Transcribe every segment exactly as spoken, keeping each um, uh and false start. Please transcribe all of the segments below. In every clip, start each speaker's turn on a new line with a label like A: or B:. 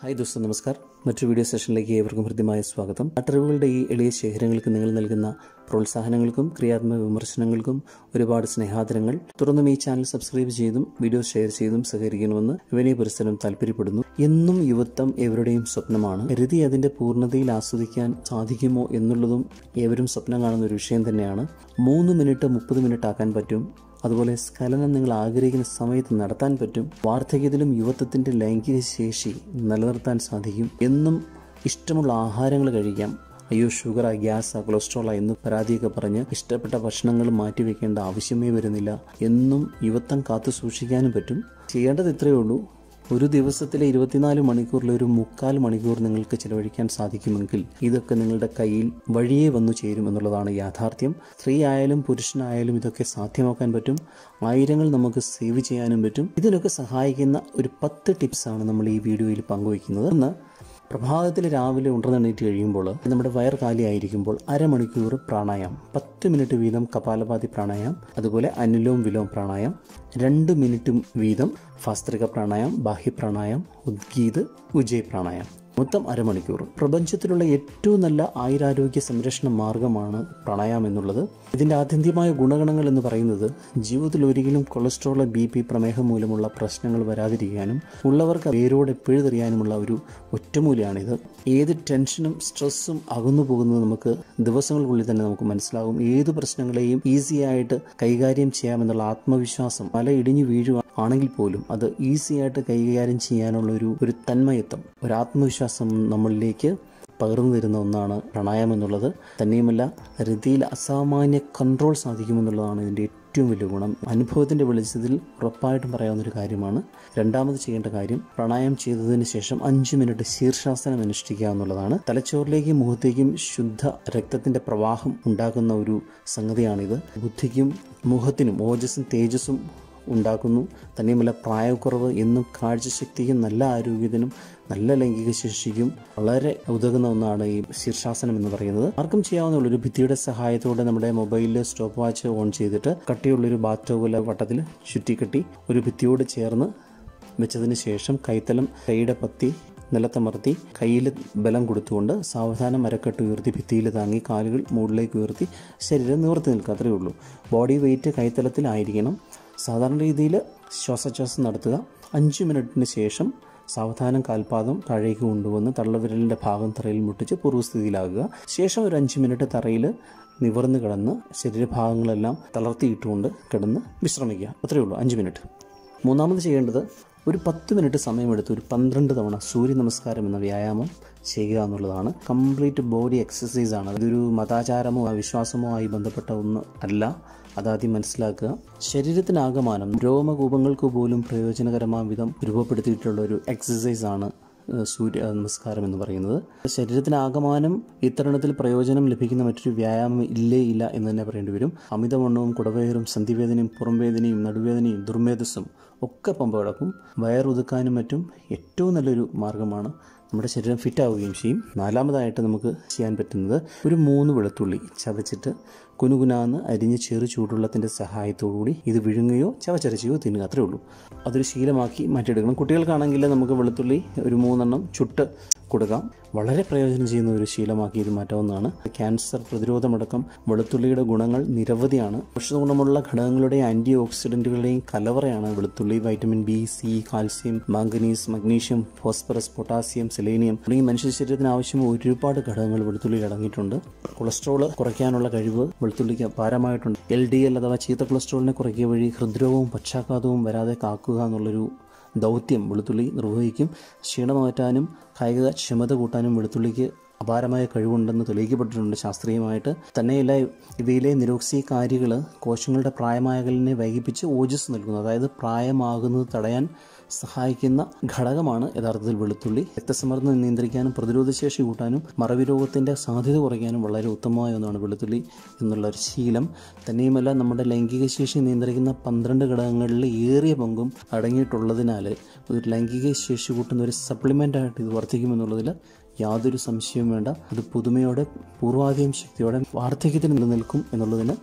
A: Hi ദോസ്തോ, നമസ്കാരം. മറ്റൊരു video സെഷനിലേക്ക് ഏവർക്കും ഹൃദ്യമായ സ്വാഗതം. നാട്ടറിവുകളുടെ ഈ എളിയ ശേഖരങ്ങൾക്ക് നിങ്ങൾ നൽകുന്ന പ്രോത്സാഹനങ്ങൾക്കും ക്രിയാത്മക വിമർശനങ്ങൾക്കും ഒരുപാട് സ്നേഹാദരങ്ങൾ. തുടർന്നും ഈ ചാനൽ സബ്സ്ക്രൈബ് ചെയ്തും വീഡിയോ ഷെയർ ചെയ്തും സഹകരിക്കണമെന്ന് വിനയ പുരസ്സരം താല്പര്യപ്പെടുന്നു. എന്നും യുവത്വം ഏവരുടെയും സ്വപ്നമാണ്. കരുതി അതിന്റെ പൂർണ്ണതയിൽ ആസ്വദിക്കാൻ സാധിക്കുമോ എന്നുള്ളതും ഏവരും സ്വപ്നം കാണുന്ന ഒരു വിഷയം തന്നെയാണ്. മൂന്ന് മിനിറ്റ് മുപ്പത് മിനിറ്റ് ആക്കാൻ പറ്റും. അതുപോലെ സ്ഖലനം നിങ്ങൾ ആഗ്രഹിക്കുന്ന സമയത്ത് നടത്താൻ പറ്റും. വാർദ്ധക്യത്തിലും യുവത്വത്തിന്റെ ലൈംഗിക ശേഷി നിലനിർത്താൻ സാധിക്കും. എന്നും ഇഷ്ടമുള്ള ആഹാരങ്ങൾ കഴിക്കാം. അയ്യോ ഷുഗറാ, ഗ്യാസാ, കൊളസ്ട്രോളാ എന്ന് പരാതിയൊക്കെ പറഞ്ഞ് ഇഷ്ടപ്പെട്ട ഭക്ഷണങ്ങൾ മാറ്റിവെക്കേണ്ട ആവശ്യമേ വരുന്നില്ല. എന്നും യുവത്വം കാത്തു സൂക്ഷിക്കാനും പറ്റും. ചെയ്യേണ്ടത് ഇത്രയേ ഉള്ളൂ. ഒരു ദിവസത്തിലെ ഇരുപത്തിനാല് മണിക്കൂറിൽ ഒരു മുക്കാൽ മണിക്കൂർ നിങ്ങൾക്ക് ചിലവഴിക്കാൻ സാധിക്കുമെങ്കിൽ ഇതൊക്കെ നിങ്ങളുടെ കയ്യിൽ വഴിയേ വന്നു ചേരും എന്നുള്ളതാണ് യാഥാർത്ഥ്യം. സ്ത്രീ ആയാലും പുരുഷനായാലും ഇതൊക്കെ സാധ്യമാക്കാൻ പറ്റും. ആയിരങ്ങൾ നമുക്ക് സേവ് ചെയ്യാനും പറ്റും. ഇതിനൊക്കെ സഹായിക്കുന്ന ഒരു പത്ത് ടിപ്സാണ് നമ്മൾ ഈ വീഡിയോയിൽ പങ്കുവയ്ക്കുന്നത്. ഒന്ന്, പ്രഭാതത്തിൽ രാവിലെ ഉണർന്നെണീറ്റ് കഴിയുമ്പോൾ നമ്മുടെ വയർ കാലിയായിരിക്കുമ്പോൾ അരമണിക്കൂർ പ്രാണായാമം, പത്ത് മിനിറ്റ് വീതം കപാലഭാതി പ്രാണായാമം, അതുപോലെ അനുലോം വിലോം പ്രാണായാമം, രണ്ട് മിനിറ്റ് വീതം ഫാസ്ത്രിക പ്രാണായാമം, ബാഹ്യ പ്രാണായാമം, ഉദ്ഗീത്, ഉജ്ജയ് പ്രാണായാമം, മൊത്തം അരമണിക്കൂർ. പ്രപഞ്ചത്തിലുള്ള ഏറ്റവും നല്ല ആയുരാരോഗ്യ സംരക്ഷണ മാർഗമാണ് പ്രാണായാമം എന്നുള്ളത്. ഇതിൻ്റെ ആത്യന്തികമായ ഗുണഗണങ്ങൾ എന്ന് പറയുന്നത് ജീവിതത്തിൽ ഒരിക്കലും കൊളസ്ട്രോൾ, ബി പി, പ്രമേഹം മൂലമുള്ള പ്രശ്നങ്ങൾ വരാതിരിക്കാനും ഉള്ളവർക്ക് വേരോടെ പിഴുതെറിയാനുമുള്ള ഒരു ഒറ്റമൂലിയാണിത്. ഏത് ടെൻഷനും സ്ട്രെസ്സും അകന്നു പോകുന്നത് നമുക്ക് ദിവസങ്ങൾക്കുള്ളിൽ തന്നെ നമുക്ക് മനസ്സിലാകും. ഏത് പ്രശ്നങ്ങളെയും ഈസി ആയിട്ട് കൈകാര്യം ചെയ്യാമെന്നുള്ള ആത്മവിശ്വാസം മല ഇടിഞ്ഞു വീഴുക ആണെങ്കിൽ പോലും അത് ഈസി ആയിട്ട് കൈകാര്യം ചെയ്യാനുള്ള ഒരു ഒരു തന്മയത്വം, ഒരു ആത്മവിശ്വാസം നമ്മളിലേക്ക് പകർന്നു തരുന്ന ഒന്നാണ് പ്രാണായാമം എന്നുള്ളത്. തന്നെയുമല്ല, രതിയിൽ അസാമാന്യ കൺട്രോൾ സാധിക്കുമെന്നുള്ളതാണ് ഇതിൻ്റെ ഏറ്റവും വലിയ ഗുണം. അനുഭവത്തിൻ്റെ വെളിച്ചത്തിൽ ഉറപ്പായിട്ടും പറയാവുന്നൊരു കാര്യമാണ്. രണ്ടാമത് ചെയ്യേണ്ട കാര്യം, പ്രാണായാമം ചെയ്തതിന് ശേഷം അഞ്ച് മിനിറ്റ് ശീർഷാസനം അനുഷ്ഠിക്കുക എന്നുള്ളതാണ്. തലച്ചോറിലേക്കും മുഖത്തേക്കും ശുദ്ധ രക്തത്തിൻ്റെ പ്രവാഹം ഉണ്ടാക്കുന്ന ഒരു സംഗതിയാണിത്. ബുദ്ധിക്കും മുഖത്തിനും ഓജസ്സും തേജസ്സും ഉണ്ടാക്കുന്നു. തന്നെയുമല്ല, പ്രായക്കുറവ് എന്നും കാഴ്ചശക്തിക്കും നല്ല ആരോഗ്യത്തിനും നല്ല ലൈംഗിക ശേഷിക്കും വളരെ ഉതകുന്ന ഒന്നാണ് ഈ ശീർഷാസനം എന്ന് പറയുന്നത്. ആർക്കും ചെയ്യാവുന്ന ഒരു ഭിത്തിയുടെ സഹായത്തോടെ നമ്മുടെ മൊബൈലിൽ സ്റ്റോപ്പ് വാച്ച് ഓൺ ചെയ്തിട്ട് കട്ടിയുള്ളൊരു ബാത്ത് ടവൽ വട്ടത്തിൽ ചുറ്റിക്കെട്ടി ഒരു ഭിത്തിയോട് ചേർന്ന് വെച്ചതിന് ശേഷം കൈത്തലം കൈയുടെ പത്തി നിലത്തമർത്തി കയ്യിൽ ബലം കൊടുത്തുകൊണ്ട് സാവധാനം മരക്കെട്ട് ഉയർത്തി ഭിത്തിയിൽ താങ്ങി കാലുകൾ മുകളിലേക്ക് ഉയർത്തി ശരീരം നിവർത്തി നിൽക്കുക. അത്രയേ ഉള്ളൂ. ബോഡി വെയിറ്റ് കൈത്തലത്തിലായിരിക്കണം. സാധാരണ രീതിയിൽ ശ്വാസോച്ഛ്വാസം നടത്തുക. അഞ്ച് മിനിറ്റിന് ശേഷം സാവധാനം കാൽപാദം താഴേക്ക് കൊണ്ടുവന്ന് തള്ളവിരലിൻ്റെ ഭാഗം തറയിൽ മുട്ടിച്ച് പൂർവ്വസ്ഥിതിയിലാകുക. ശേഷം ഒരു അഞ്ച് മിനിറ്റ് തറയിൽ നിവർന്ന് കിടന്ന് ശരീരഭാഗങ്ങളെല്ലാം തളർത്തിയിട്ടുകൊണ്ട് കിടന്ന് വിശ്രമിക്കുക. അത്രയേ ഉള്ളൂ, അഞ്ച് മിനിറ്റ്. മൂന്നാമത് ചെയ്യേണ്ടത്, ഒരു പത്ത് മിനിറ്റ് സമയമെടുത്ത് ഒരു പന്ത്രണ്ട് തവണ സൂര്യ നമസ്കാരം എന്ന വ്യായാമം ചെയ്യുക എന്നുള്ളതാണ്. കംപ്ലീറ്റ് ബോഡി എക്സസൈസ് ആണ്. ഇതൊരു മതാചാരമോ വിശ്വാസമോ ആയി ബന്ധപ്പെട്ട ഒന്ന് അല്ല. അതാദ്യം മനസ്സിലാക്കുക. ശരീരത്തിനാകമാനം രോമകൂപങ്ങൾക്ക് പോലും പ്രയോജനകരമായ വിധം രൂപപ്പെടുത്തിയിട്ടുള്ള ഒരു എക്സസൈസ് ആണ് സൂര്യ നമസ്കാരം എന്ന് പറയുന്നത്. ശരീരത്തിനാകമാനം ഇത്തരണത്തിൽ പ്രയോജനം ലഭിക്കുന്ന മറ്റൊരു വ്യായാമം ഇല്ലേ ഇല്ല എന്ന് തന്നെ പറയേണ്ടി വരും. അമിതവണ്ണവും കുടവയറും സന്ധിവേദനയും പുറംവേദനയും നടുവേദനയും ദുർമേധസ്സും ഒക്കെ പമ്പ കിടക്കും. വയറുതുക്കാനും മറ്റും ഏറ്റവും നല്ലൊരു മാർഗമാണ്. നമ്മുടെ ശരീരം ഫിറ്റ് ആവുകയും ചെയ്യും. നാലാമതായിട്ട് നമുക്ക് ചെയ്യാൻ പറ്റുന്നത്, ഒരു മൂന്ന് വെളുത്തുള്ളി ചതച്ചിട്ട് കുനുകുനാന്ന് അരിഞ്ഞ് ചെറു ചൂടുവെള്ളത്തിൻ്റെ സഹായത്തോടുകൂടി ഇത് വിഴുങ്ങുകയോ ചവച്ചരച്ചുകയോ തിന്നുക. അത്രേ ഉള്ളൂ. അതൊരു ശീലമാക്കി മാറ്റിയെടുക്കണം. കുട്ടികൾക്കാണെങ്കിൽ നമുക്ക് വെളുത്തുള്ളി ഒരു മൂന്നെണ്ണം ചുട്ട് കൊടുക്കാം. വളരെ പ്രയോജനം ചെയ്യുന്ന ഒരു ശീലമാക്കി ഇത് മാറ്റാവുന്നതാണ്. ക്യാൻസർ പ്രതിരോധമടക്കം വെളുത്തുള്ളിയുടെ ഗുണങ്ങൾ നിരവധിയാണ്. ഔഷധ ഗുണമുള്ള ഘടകങ്ങളുടെയും ആൻറ്റി ഓക്സിഡൻറ്റുകളുടെയും കലവറയാണ് വെളുത്തുള്ളി. Vitamin B, C, calcium, manganese, magnesium, phosphorus, potassium, selenium തുടങ്ങി മനുഷ്യ ശരീരത്തിന് ആവശ്യമായ ഒരുപാട് ഘടകങ്ങൾ വെളുത്തുള്ളിയിൽ അടങ്ങിയിട്ടുണ്ട്. കൊളസ്ട്രോൾ കുറയ്ക്കാനുള്ള കഴിവ് വെളുത്തുള്ളിക്ക് അപാരമായിട്ടുണ്ട്. എൽ ഡി എൽ അഥവാ ചീത്ത കൊളസ്ട്രോളിനെ കുറയ്ക്കുക വഴി ഹൃദ്രോഗവും പക്ഷാഘാതവും വരാതെ കാക്കുക എന്നുള്ളൊരു ദൗത്യം വെളുത്തുള്ളി നിർവഹിക്കും. ക്ഷീണം മാറ്റാനും കായിക ക്ഷമത കൂട്ടാനും വെളുത്തുള്ളിക്ക് അപാരമായ കഴിവുണ്ടെന്ന് തെളിയിക്കപ്പെട്ടിട്ടുണ്ട് ശാസ്ത്രീയമായിട്ട്. തന്നെയല്ല, ഇവയിലെ നിരോക്സികാരികൾ കോശങ്ങളുടെ പ്രായമാകലിനെ വൈകിപ്പിച്ച് ഓജസ് നൽകുന്നു. അതായത് പ്രായമാകുന്നത് തടയാൻ സഹായിക്കുന്ന ഘടകമാണ് യഥാർത്ഥത്തിൽ വെളുത്തുള്ളി. രക്തസമ്മർദ്ദം നിയന്ത്രിക്കാനും പ്രതിരോധശേഷി കൂട്ടാനും മറവി രോഗത്തിൻ്റെ സാധ്യത കുറയ്ക്കാനും വളരെ ഉത്തമമായ ഒന്നാണ് വെളുത്തുള്ളി എന്നുള്ള ഒരു ശീലം. തന്നെയുമല്ല, നമ്മുടെ ലൈംഗിക ശേഷി നിയന്ത്രിക്കുന്ന പന്ത്രണ്ട് ഘടകങ്ങളിൽ ഏറിയ പങ്കും അടങ്ങിയിട്ടുള്ളതിനാൽ ഒരു ലൈംഗിക ശേഷി കൂട്ടുന്ന ഒരു സപ്ലിമെൻ്റായിട്ട് ഇത് വർദ്ധിക്കുമെന്നുള്ളതിൽ യാതൊരു സംശയവും വേണ്ട. അത് പുതുമയോടെ പൂർവാധികം ശക്തിയോടെ വാർദ്ധക്യത്തിന് നിലനിൽക്കും എന്നുള്ളതിന്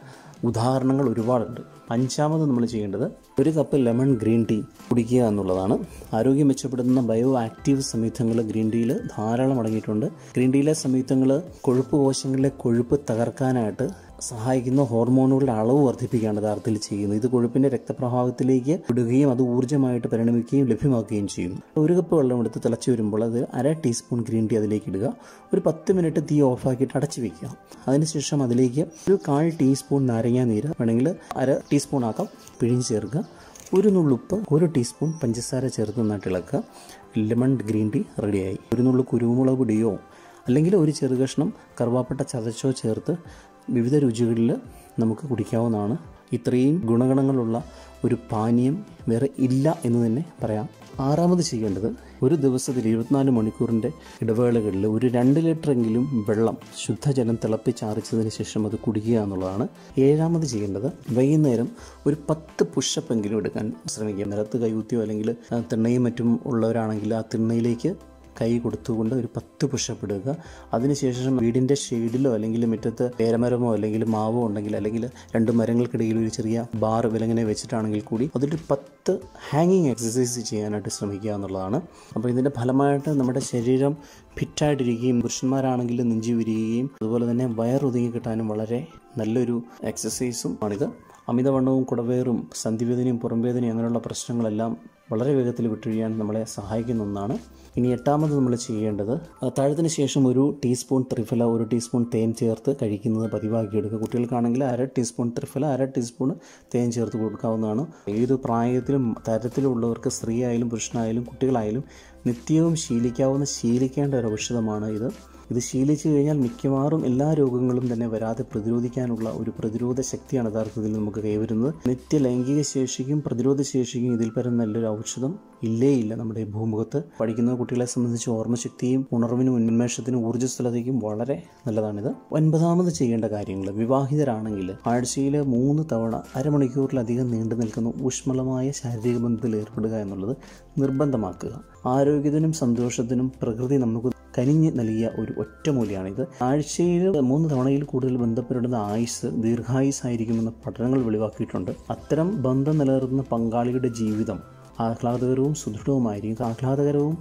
A: ഉദാഹരണങ്ങൾ ഒരുപാടുണ്ട്. അഞ്ചാമത് നമ്മൾ ചെയ്യേണ്ടത് ഒരു കപ്പ് ലെമൺ ഗ്രീൻ ടീ കുടിക്കുക എന്നുള്ളതാണ്. ആരോഗ്യം മെച്ചപ്പെടുത്തുന്ന ബയോ ആക്റ്റീവ് സംയുക്തങ്ങൾ ഗ്രീൻ ടീയിൽ ധാരാളം അടങ്ങിയിട്ടുണ്ട്. ഗ്രീൻ ടീയിലെ സംയുക്തങ്ങൾ കൊഴുപ്പ് കോശങ്ങളിലെ കൊഴുപ്പ് തകർക്കാനായിട്ട് സഹായിക്കുന്ന ഹോർമോണുകളുടെ അളവ് വർദ്ധിപ്പിക്കുകയാണ് യഥാർത്ഥത്തിൽ ചെയ്യുന്നത്. ഇത് കൊഴുപ്പിന്റെ രക്തപ്രവാഹത്തിലേക്ക് വിടുകയും അത് ഊർജ്ജമായിട്ട് പരിണമിക്കുകയും ലഭ്യമാക്കുകയും ചെയ്യുന്നു. ഒരു കപ്പ് വെള്ളം എടുത്ത് തിളച്ച് വരുമ്പോൾ അത് അര ടീസ്പൂൺ ഗ്രീൻ ടീ അതിലേക്ക് ഇടുക. ഒരു പത്ത് മിനിറ്റ് തീ ഓഫാക്കിയിട്ട് അടച്ചു വെക്കുക. അതിനുശേഷം അതിലേക്ക് ഒരു കാൽ ടീസ്പൂൺ നാരങ്ങ നീര് വേണമെങ്കിൽ അര ടീസ്പൂൺ ആക്കാം പിഴിഞ്ഞ് ചേർക്കുക. ഒരു നുള്ളുപ്പ്, ഒരു ടീസ്പൂൺ പഞ്ചസാര ചേർത്ത് നന്നായിട്ട് ഇളക്കുക. ലെമൺ ഗ്രീൻ ടീ റെഡിയായി. ഒരു നുള്ളു കുരുമുളക് പൊടിയോ അല്ലെങ്കിൽ ഒരു ചെറുകഷ്ണം കറുവാപ്പട്ട ചതച്ചോ ചേർത്ത് വിവിധ രുചികളിൽ നമുക്ക് കുടിക്കാവുന്നതാണ്. ഇത്രയും ഗുണഗണങ്ങളുള്ള ഒരു പാനീയം വേറെ ഇല്ല എന്ന് തന്നെ പറയാം. ആറാമത് ചെയ്യേണ്ടത് ഒരു ദിവസത്തിൽ ഇരുപത്തിനാല് മണിക്കൂറിൻ്റെ ഇടവേളകളിൽ ഒരു രണ്ട് ലിറ്ററെങ്കിലും വെള്ളം ശുദ്ധജലം തിളപ്പിച്ചാറിച്ചതിന് ശേഷം അത് കുടിക്കുക എന്നുള്ളതാണ്. ഏഴാമത് ചെയ്യേണ്ടത് വൈകുന്നേരം ഒരു പത്ത് പുഷപ്പെങ്കിലും എടുക്കാൻ ശ്രമിക്കുക. നിലത്ത് കൈകുത്തിയോ അല്ലെങ്കിൽ തിണ്ണയും മറ്റും ഉള്ളവരാണെങ്കിൽ ആ തിണ്ണയിലേക്ക് കൈ കൊടുത്തുകൊണ്ട് ഒരു പത്ത് പുഷപ്പ് എടുക്കുക. അതിനുശേഷം വീടിൻ്റെ ഷെയ്ഡിലോ അല്ലെങ്കിൽ മുറ്റത്ത് പേരമരമോ അല്ലെങ്കിൽ മാവോ ഉണ്ടെങ്കിൽ അല്ലെങ്കിൽ രണ്ട് മരങ്ങൾക്കിടയിൽ ഒരു ചെറിയ ബാർ വിലങ്ങനെ വെച്ചിട്ടാണെങ്കിൽ കൂടി അതൊരു പത്ത് ഹാങ്ങിങ് എക്സസൈസ് ചെയ്യാനായിട്ട് ശ്രമിക്കുക എന്നുള്ളതാണ്. അപ്പോൾ ഇതിൻ്റെ ഫലമായിട്ട് നമ്മുടെ ശരീരം ഫിറ്റായിട്ടിരിക്കുകയും പുരുഷന്മാരാണെങ്കിൽ നെഞ്ചി വിരിയുകയും അതുപോലെ തന്നെ വയറൊതുങ്ങി കിട്ടാനും വളരെ നല്ലൊരു എക്സസൈസും ആണിത്. അമിതവണ്ണവും കുടവേറും സന്ധിവേദനയും പുറംവേദനയും അങ്ങനെയുള്ള പ്രശ്നങ്ങളെല്ലാം വളരെ വേഗത്തിൽ വിട്ടൊഴിയാൻ നമ്മളെ സഹായിക്കുന്ന ഒന്നാണ്. ഇനി എട്ടാമത് നമ്മൾ ചെയ്യേണ്ടത് അത്താഴത്തിന് ശേഷം ഒരു ടീസ്പൂൺ ത്രിഫല ഒരു ടീസ്പൂൺ തേൻ ചേർത്ത് കഴിക്കുന്നത് പതിവാക്കിയെടുക്കുക. കുട്ടികൾക്കാണെങ്കിൽ അര ടീസ്പൂൺ ത്രിഫല അര ടീസ്പൂൺ തേൻ ചേർത്ത് കൊടുക്കാവുന്നതാണ്. ഏത് പ്രായത്തിലും തരത്തിലുള്ളവർക്ക് സ്ത്രീ ആയാലും പുരുഷനായാലും കുട്ടികളായാലും നിത്യവും ശീലിക്കാവുന്ന ശീലിക്കേണ്ട ഒരു ഔഷധമാണ് ഇത്. ഇത് ശീലിച്ചു കഴിഞ്ഞാൽ മിക്കവാറും എല്ലാ രോഗങ്ങളും തന്നെ വരാതെ പ്രതിരോധിക്കാനുള്ള ഒരു പ്രതിരോധ ശക്തിയാണ് യഥാർത്ഥത്തിൽ നമുക്ക് കൈവരുന്നത്. നിത്യ ലൈംഗിക ശേഷിക്കും പ്രതിരോധ ശേഷിക്കും ഇതിൽ പരം നല്ലൊരു ഔഷധം ഇല്ലേ ഇല്ല നമ്മുടെ ഭൂമുഖത്ത്. പഠിക്കുന്ന കുട്ടികളെ സംബന്ധിച്ച് ഓർമ്മശക്തിയും ഉണർവിനും ഉന്മേഷത്തിനും ഊർജ്ജസ്വലതയ്ക്കും വളരെ നല്ലതാണിത്. ഒൻപതാമത് ചെയ്യേണ്ട കാര്യങ്ങൾ വിവാഹിതരാണെങ്കിൽ ആഴ്ചയിൽ മൂന്ന് തവണ അരമണിക്കൂറിലധികം നീണ്ടു നിൽക്കുന്ന ഊഷ്മളമായ ശാരീരിക ബന്ധത്തിൽ ഏർപ്പെടുക എന്നുള്ളത് നിർബന്ധമാക്കുക. ആരോഗ്യത്തിനും സന്തോഷത്തിനും പ്രകൃതി നമുക്ക് കനിഞ്ഞ് നൽകിയ ഒരു ഒറ്റമൂലിയാണിത്. ആഴ്ചയിൽ മൂന്ന് തവണയിൽ കൂടുതൽ ബന്ധപ്പെടുന്ന ആയുസ് ദീർഘായുസായിരിക്കുമെന്ന് പഠനങ്ങൾ വെളിവാക്കിയിട്ടുണ്ട്. അത്തരം ബന്ധം നിലനിർത്തുന്ന പങ്കാളിയുടെ ജീവിതം ആഹ്ലാദകരവും സുദൃഢവുമായിരിക്കും. ആഹ്ലാദകരവും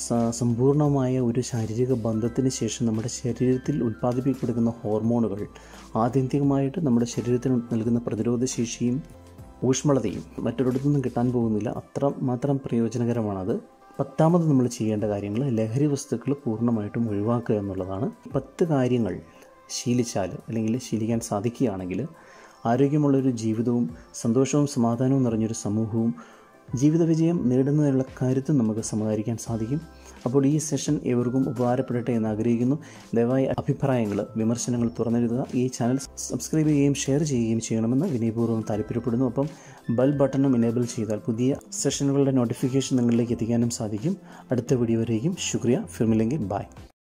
A: സമ്പൂർണമായ ഒരു ശാരീരിക ബന്ധത്തിന് ശേഷം നമ്മുടെ ശരീരത്തിൽ ഉൽപ്പാദിപ്പിക്കപ്പെടുന്ന ഹോർമോണുകൾ ആത്യന്തികമായിട്ട് നമ്മുടെ ശരീരത്തിന് നൽകുന്ന പ്രതിരോധ ശേഷിയും ഊഷ്മളതയും മറ്റൊരിടത്തുനിന്നും കിട്ടാൻ പോകുന്നില്ല. അത്ര മാത്രം പ്രയോജനകരമാണത്. പത്താമത് നമ്മൾ ചെയ്യേണ്ട കാര്യങ്ങൾ ലഹരി വസ്തുക്കൾ പൂർണ്ണമായിട്ടും ഒഴിവാക്കുക എന്നുള്ളതാണ്. പത്ത് കാര്യങ്ങൾ ശീലിച്ചാൽ അല്ലെങ്കിൽ ശീലിക്കാൻ സാധിക്കുകയാണെങ്കിൽ ആരോഗ്യമുള്ളൊരു ജീവിതവും സന്തോഷവും സമാധാനവും നിറഞ്ഞൊരു സമൂഹവും ജീവിത വിജയം നേടുന്നതിനുള്ള കാര്യത്തിൽ നമുക്ക് സമാഹരിക്കാൻ സാധിക്കും. അപ്പോൾ ഈ സെഷൻ ഏവർക്കും ഉപകാരപ്പെടട്ടെ എന്ന് ആഗ്രഹിക്കുന്നു. ദയവായി അഭിപ്രായങ്ങൾ വിമർശനങ്ങൾ തുറന്നെഴുതുക. ഈ ചാനൽ സബ്സ്ക്രൈബ് ചെയ്യുകയും ഷെയർ ചെയ്യുകയും ചെയ്യണമെന്ന് വിനയപൂർവ്വം താല്പര്യപ്പെടുന്നു. ഒപ്പം ബെൽ ബട്ടണും എനേബിൾ ചെയ്താൽ പുതിയ സെഷനുകളുടെ നോട്ടിഫിക്കേഷൻ നിങ്ങളിലേക്ക് എത്തിക്കാനും സാധിക്കും. അടുത്ത വീഡിയോ വരെയും ശുക്രിയ. ഫിർമില്ലെങ്കിൽ ബൈ.